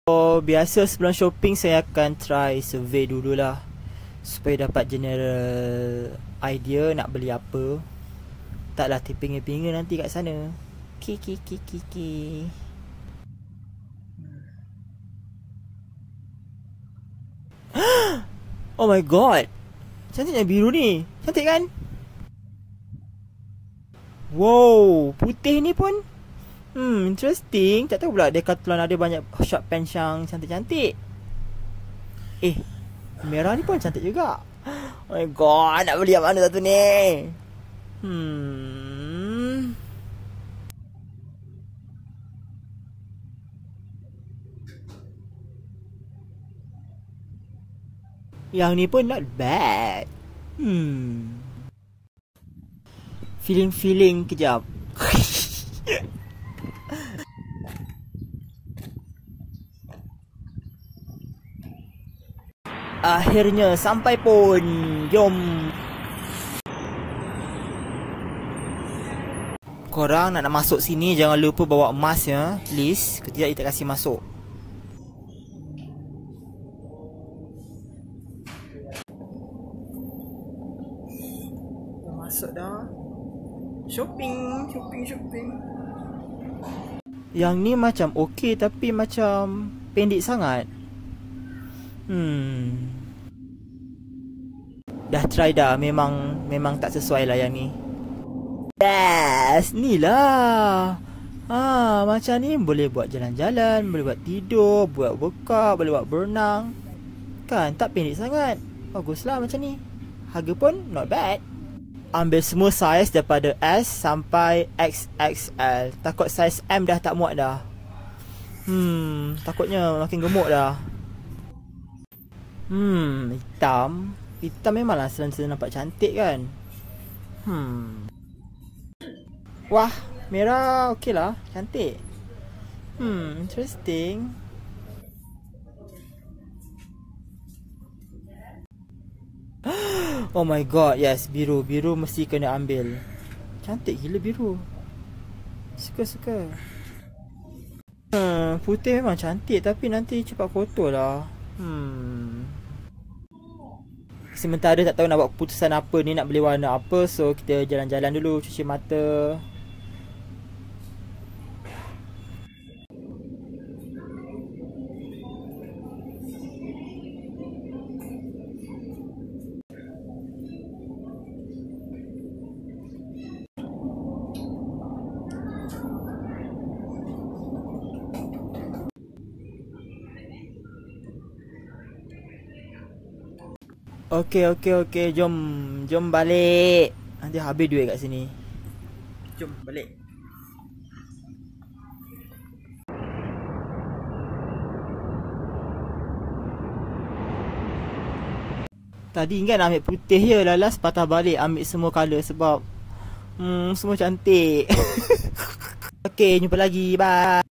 Biasa sebelum shopping saya akan try survey dululah, supaya dapat general idea nak beli apa. Taklah terpinga-pinga nanti kat sana. Ki. Oh my god, cantiknya biru ni. Cantik kan? Wow, putih ni pun interesting. Tak tahu pula Decathlon ada banyak short pants yang cantik-cantik. Merah ni pun cantik juga. Oh my god, nak beli yang mana satu ni? Yang ni pun not bad. Feeling kejap. Akhirnya sampai pun. Jom. Korang nak masuk sini jangan lupa bawa emas ya, please. Ketiak kita kasih masuk. Dah masuk dah. Shopping. Yang ni macam okey tapi macam pendek sangat. Dah try dah, memang tak sesuai lah yang ni. Yes, ni lah. Macam ni boleh buat jalan-jalan, boleh buat tidur, buat workout, boleh buat berenang. Kan, tak pendek sangat. Baguslah macam ni. Harga pun not bad. Ambil semua saiz daripada S sampai XXL. Takut saiz M dah tak muat dah. Takutnya makin gemuk dah. Hitam memanglah selalu nampak cantik kan. Wah, merah okey lah, cantik. Interesting. Oh my god, yes, biru mesti kena ambil. Cantik gila biru. Suka. Putih memang cantik tapi nanti cepat kotor lah. Sementara tak tahu nak buat keputusan apa ni, nak beli warna apa. So kita jalan-jalan dulu, cuci mata. Okey, jom balik. Nanti habis duit kat sini. Jom balik. Tadi ingat nak ambil putih je, lalas patah balik ambil semua colour sebab semua cantik. Okey, jumpa lagi. Bye.